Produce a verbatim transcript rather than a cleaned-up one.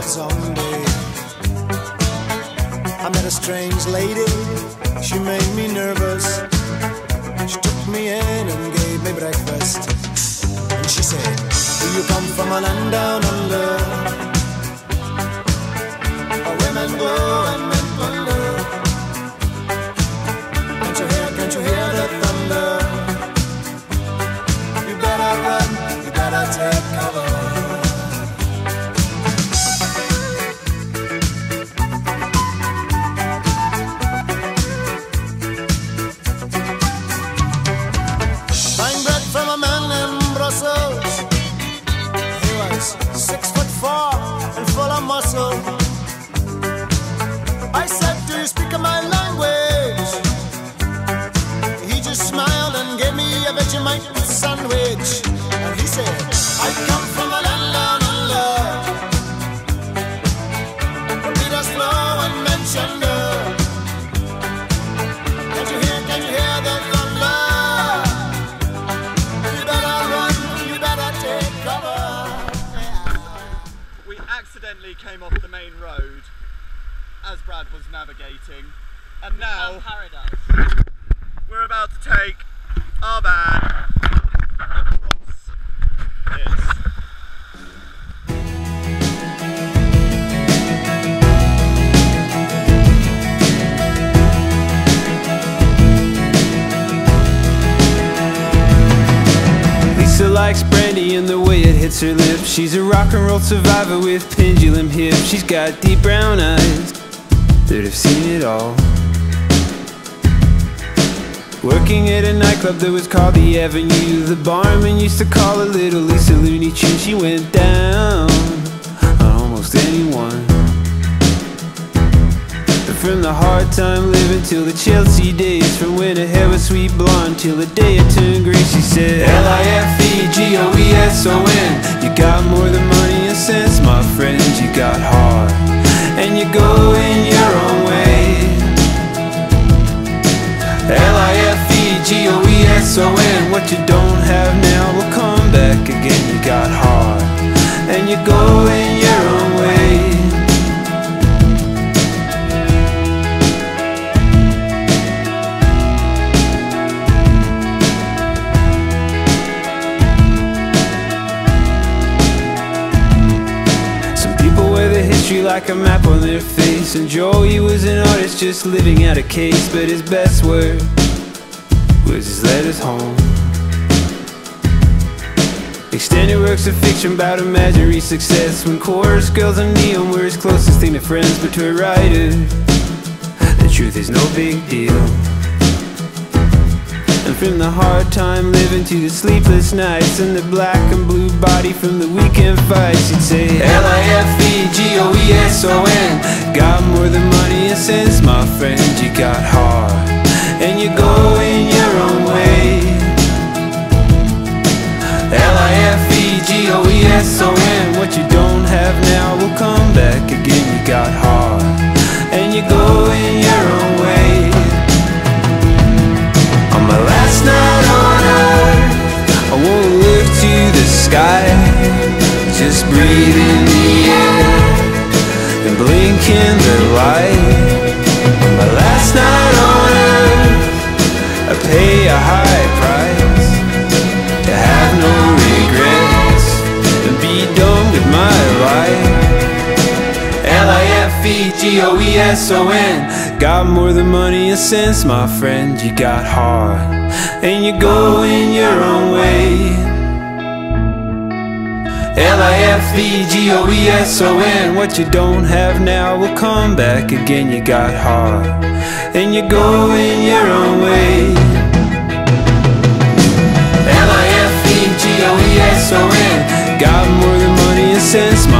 love someday. I met a strange lady, she made me nervous. She took me in and gave me breakfast. And she said, do you come from a land down under, where women go and men wonder? Can't you hear, can't you hear the thunder? You better run, you better take cover. He was six foot four and full of muscle. I said, do you speak my language? He just smiled and gave me a Vegemite sandwich. And he said, I come from a land down under, where Peter's flow and mentioned her. Can't you hear, can't you hear the thunder? We accidentally came off the main road as Brad was navigating, and now paradise. We're about to take our van across this. Lisa likes brandy and the way it hits her lips. She's a rock and roll survivor with pendulum hips. She's got deep brown eyes that have seen it all. Working at a nightclub that was called the Avenue, the barman used to call her Little Lisa Looney Tune. She went down on almost anyone. From the hard time living till the Chelsea days, from when her hair was sweet blonde till the day it turned grey. She said, L I F E G O E S O N, you got more than money and sense, my friend. You got heart, and you go in your own way. L I F E G O E S O N, what you don't have now will come back again. You got heart, and you go in your own way. Like a map on their face, and Joey was an artist just living out a case. But his best word was his letters home. Extended works of fiction about imaginary success, when chorus girls and neon were his closest thing to friends. But to a writer, the truth is no big deal. And from the hard time living to the sleepless nights, and the black and blue body from the weekend fights, you'd say L I F E G O E S O N, got more than money and sense, my friend. You got heart, and you go in your own way. L I F E G O E S O N, what you don't have now will come back again. You got heart, and you go in your own way. On my last night on earth, I won't look to the sky, just breathe in the air and blink in the light. On my last night on earth, I pay a high price to have no regrets and be done with my life. L I F E G O E S O N, got more than money and sense, my friend. You got heart, and you go in your own way. L I F E G O E S O N, what you don't have now will come back again. You got heart, and you go in your own way. L I F E G O E S O N, got more than money and sense,